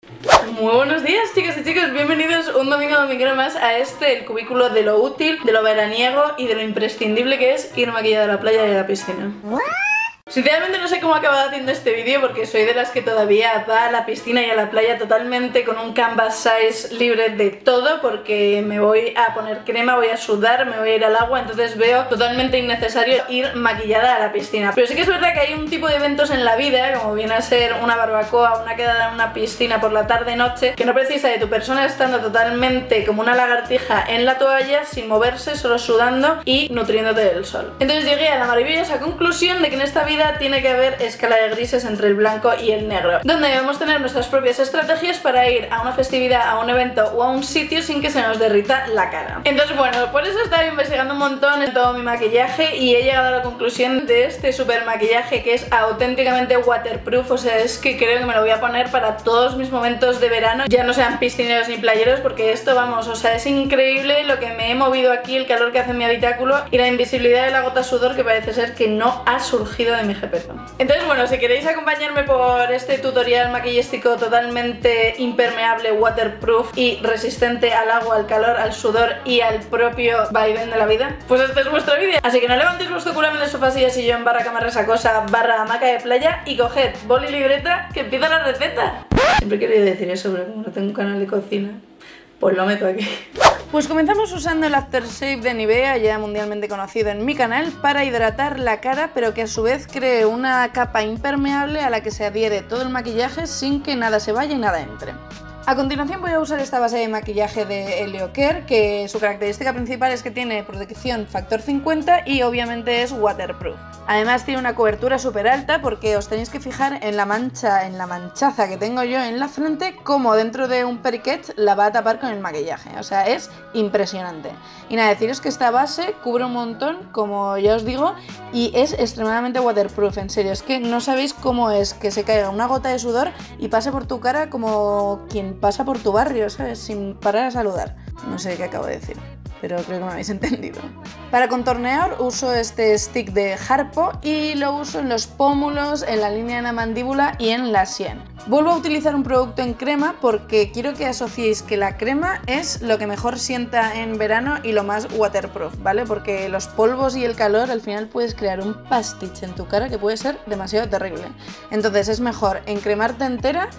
Muy buenos días, chicas y chicos, bienvenidos un domingo más a el cubículo de lo útil, de lo veraniego y de lo imprescindible que es ir maquillada a la playa y a la piscina. Sinceramente no sé cómo he acabado haciendo este vídeo porque soy de las que todavía va a la piscina y a la playa totalmente con un canvas size libre de todo, porque me voy a poner crema, voy a sudar, me voy a ir al agua, entonces veo totalmente innecesario ir maquillada a la piscina. Pero sí que es verdad que hay un tipo de eventos en la vida, como viene a ser una barbacoa, una quedada en una piscina por la tarde-noche, que no precisa de tu persona estando totalmente como una lagartija en la toalla, sin moverse, solo sudando y nutriéndote del sol. Entonces llegué a la maravillosa conclusión de que en esta vida tiene que haber escala de grises entre el blanco y el negro, donde debemos tener nuestras propias estrategias para ir a una festividad, a un evento o a un sitio sin que se nos derrita la cara. Entonces bueno, por eso estaba investigando un montón en todo mi maquillaje y he llegado a la conclusión de este super maquillaje que es auténticamente waterproof. O sea, es que creo que me lo voy a poner para todos mis momentos de verano, ya no sean piscineros ni playeros, porque esto, vamos, o sea, es increíble lo que me he movido aquí, el calor que hace en mi habitáculo y la invisibilidad de la gota sudor que parece ser que no ha surgido de mi jepeto. Entonces bueno, si queréis acompañarme por este tutorial maquillístico totalmente impermeable, waterproof y resistente al agua, al calor, al sudor y al propio vaivén de la vida, pues este es vuestro vídeo. Así que no levantéis vuestro culo del sofá, silla, sillón, barra cama resacosa, barra hamaca de playa y coged boli y libreta que empieza la receta. Siempre he querido decir eso, pero como no tengo un canal de cocina, pues lo meto aquí. Pues comenzamos usando el Aftershave de Nivea, ya mundialmente conocido en mi canal, para hidratar la cara, pero que a su vez cree una capa impermeable a la que se adhiere todo el maquillaje sin que nada se vaya y nada entre. A continuación voy a usar esta base de maquillaje de Helio Care, que su característica principal es que tiene protección factor 50 y obviamente es waterproof. Además tiene una cobertura súper alta, porque os tenéis que fijar en la manchaza que tengo yo en la frente, como dentro de un periquet la va a tapar con el maquillaje. O sea, es impresionante. Y nada, deciros que esta base cubre un montón, como ya os digo, y es extremadamente waterproof. En serio, es que no sabéis cómo es que se caiga una gota de sudor y pase por tu cara como quien pasa por tu barrio, ¿sabes? Sin parar a saludar. No sé qué acabo de decir, pero creo que me habéis entendido. Para contornear uso este stick de Harpo y lo uso en los pómulos, en la línea de la mandíbula y en la sien. Vuelvo a utilizar un producto en crema porque quiero que asociéis que la crema es lo que mejor sienta en verano y lo más waterproof, ¿vale? Porque los polvos y el calor al final puedes crear un pastiche en tu cara que puede ser demasiado terrible. Entonces es mejor encremarte entera.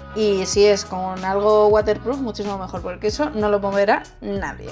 Y si es con algo waterproof, muchísimo mejor, porque eso no lo moverá nadie.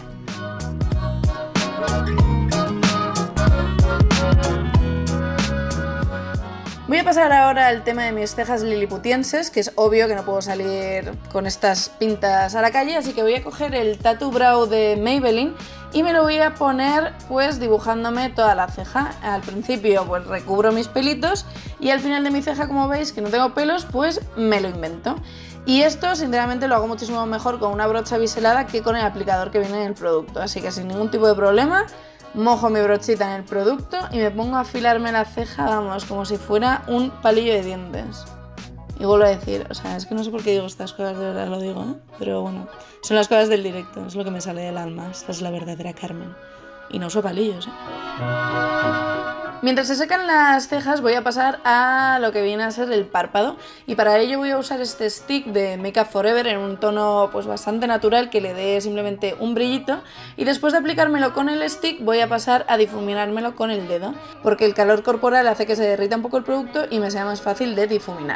Voy a pasar ahora al tema de mis cejas liliputienses, que es obvio que no puedo salir con estas pintas a la calle, así que voy a coger el Tattoo Brow de Maybelline y me lo voy a poner pues dibujándome toda la ceja. Al principio pues recubro mis pelitos y al final de mi ceja, como veis que no tengo pelos, pues me lo invento. Y esto sinceramente lo hago muchísimo mejor con una brocha biselada que con el aplicador que viene en el producto, así que sin ningún tipo de problema mojo mi brochita en el producto y me pongo a afilarme la ceja, vamos, como si fuera un palillo de dientes. Y vuelvo a decir, o sea, es que no sé por qué digo estas cosas, de verdad lo digo, ¿eh? Pero bueno, son las cosas del directo, es lo que me sale del alma, esta es la verdadera Carmen. Y no uso palillos, ¿eh? Mientras se secan las cejas voy a pasar a lo que viene a ser el párpado, y para ello voy a usar este stick de Make Up For Ever en un tono pues bastante natural que le dé simplemente un brillito, y después de aplicármelo con el stick voy a pasar a difuminármelo con el dedo, porque el calor corporal hace que se derrita un poco el producto y me sea más fácil de difuminar.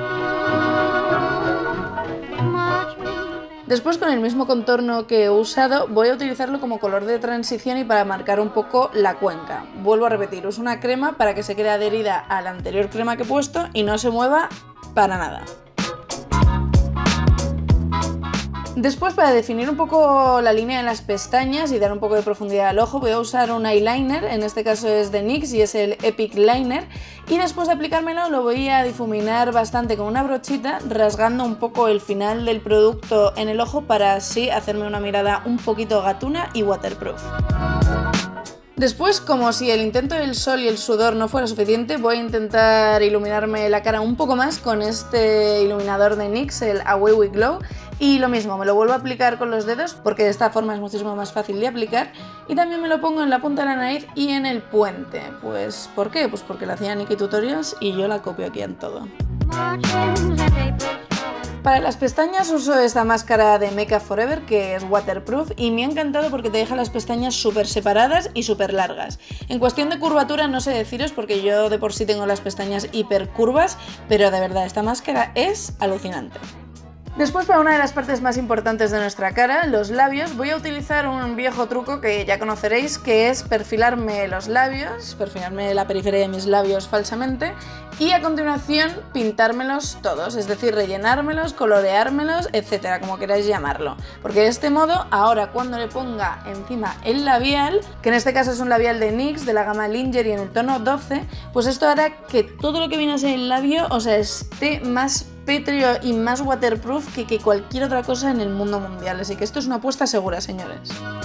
Después, con el mismo contorno que he usado, voy a utilizarlo como color de transición y para marcar un poco la cuenca. Vuelvo a repetir, uso una crema para que se quede adherida a la anterior crema que he puesto y no se mueva para nada. Después, para definir un poco la línea de las pestañas y dar un poco de profundidad al ojo, voy a usar un eyeliner, en este caso es de NYX y es el Epic Liner, y después de aplicármelo lo voy a difuminar bastante con una brochita, rasgando un poco el final del producto en el ojo para así hacerme una mirada un poquito gatuna y waterproof. Después, como si el intento del sol y el sudor no fuera suficiente, voy a intentar iluminarme la cara un poco más con este iluminador de NYX, el Away We Glow. Y lo mismo, me lo vuelvo a aplicar con los dedos porque de esta forma es muchísimo más fácil de aplicar. Y también me lo pongo en la punta de la nariz y en el puente. Pues, ¿por qué? Pues porque la hacía Nikki Tutorials y yo la copio aquí en todo. Para las pestañas uso esta máscara de Make Up For Ever que es waterproof y me ha encantado porque te deja las pestañas súper separadas y súper largas. En cuestión de curvatura no sé deciros porque yo de por sí tengo las pestañas hiper curvas, pero de verdad esta máscara es alucinante. Después, para una de las partes más importantes de nuestra cara, los labios, voy a utilizar un viejo truco que ya conoceréis, que es perfilarme los labios, perfilarme la periferia de mis labios falsamente y a continuación pintármelos todos, es decir, rellenármelos, coloreármelos, etcétera, como queráis llamarlo. Porque de este modo, ahora cuando le ponga encima el labial, que en este caso es un labial de NYX de la gama Lingerie en el tono 12, pues esto hará que todo lo que viene a ser el labio, o sea, esté más pétreo y más waterproof que cualquier otra cosa en el mundo mundial, así que esto es una apuesta segura, señores.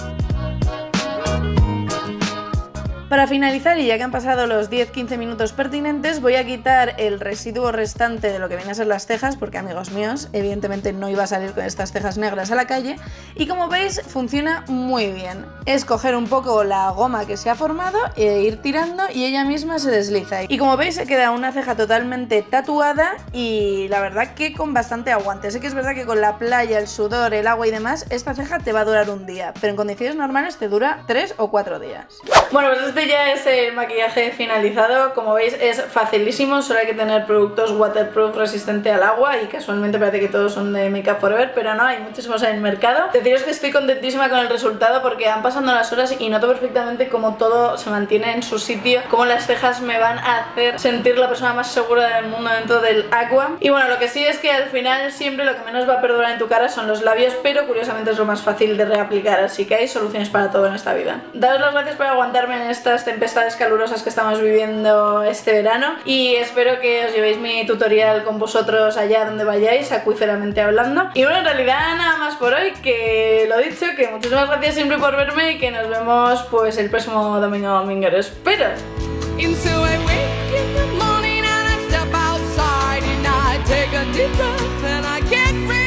Para finalizar, y ya que han pasado los 10-15 minutos pertinentes, voy a quitar el residuo restante de lo que vienen a ser las cejas, porque amigos míos, evidentemente no iba a salir con estas cejas negras a la calle, y como veis funciona muy bien. Es coger un poco la goma que se ha formado e ir tirando y ella misma se desliza. Y como veis se queda una ceja totalmente tatuada y la verdad que con bastante aguante. Sé que es verdad que con la playa, el sudor, el agua y demás, esta ceja te va a durar un día, pero en condiciones normales te dura 3 o 4 días. Bueno, pues este ya es el maquillaje finalizado. Como veis es facilísimo, solo hay que tener productos waterproof resistente al agua y casualmente parece que todos son de Make Up For Ever, pero no, hay muchísimos en el mercado. Deciros que estoy contentísima con el resultado porque han pasado las horas y noto perfectamente cómo todo se mantiene en su sitio, cómo las cejas me van a hacer sentir la persona más segura del mundo dentro del agua. Y bueno, lo que sí es que al final siempre lo que menos va a perdurar en tu cara son los labios, pero curiosamente es lo más fácil de reaplicar, así que hay soluciones para todo en esta vida. Daros las gracias por aguantarme en estas tempestades calurosas que estamos viviendo este verano y espero que os llevéis mi tutorial con vosotros allá donde vayáis, acuíferamente hablando. Y bueno, en realidad nada más por hoy, que lo dicho, que muchísimas gracias siempre por verme y que nos vemos pues el próximo domingo dominguero, espero. Take a deep breath and I can't breathe.